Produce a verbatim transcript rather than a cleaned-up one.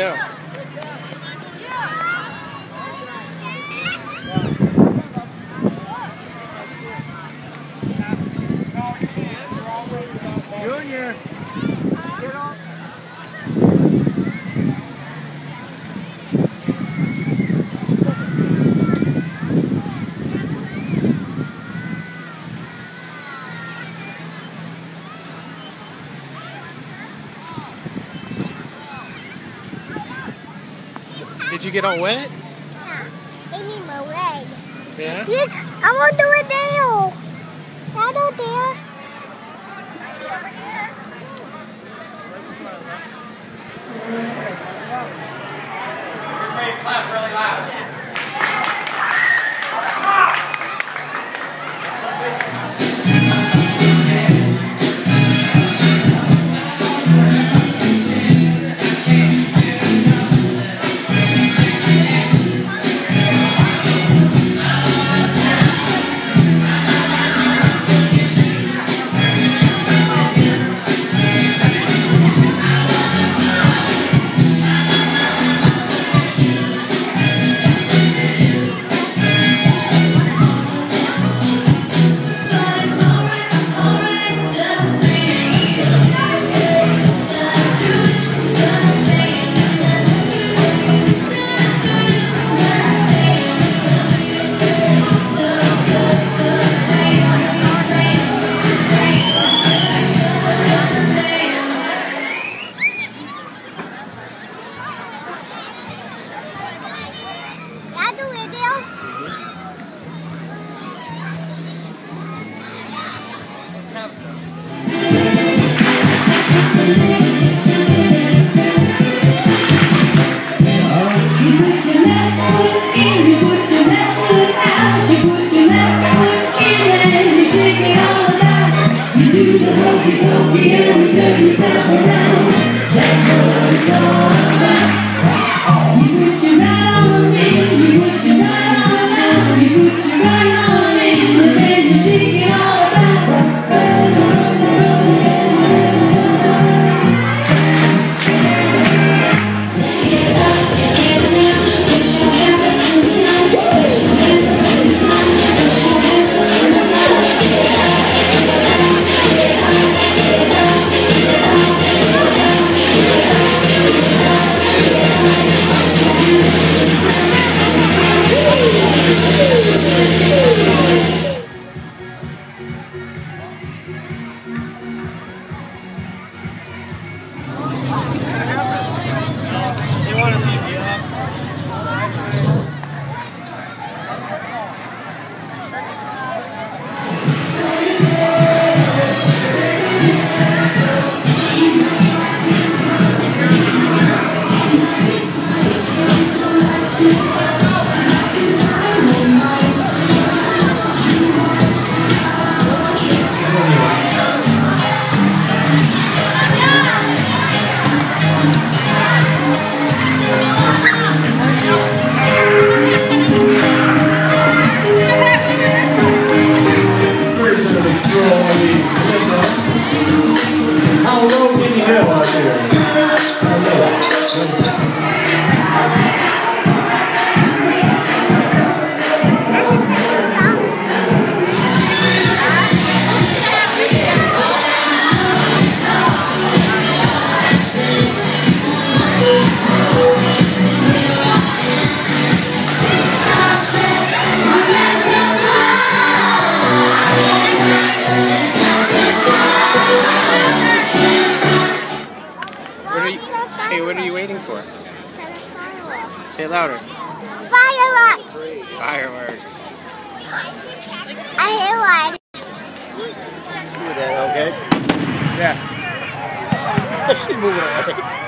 know. Junior, get off. Did you get all wet? Yeah. They need my leg. Yeah? Look, I want to do it there. I do there. Just ready to clap really loud. How low can you go out there? Hey, what are you waiting for? Say it louder. Fireworks. Fireworks. I hear one. Do that, okay? Yeah. She's moving away.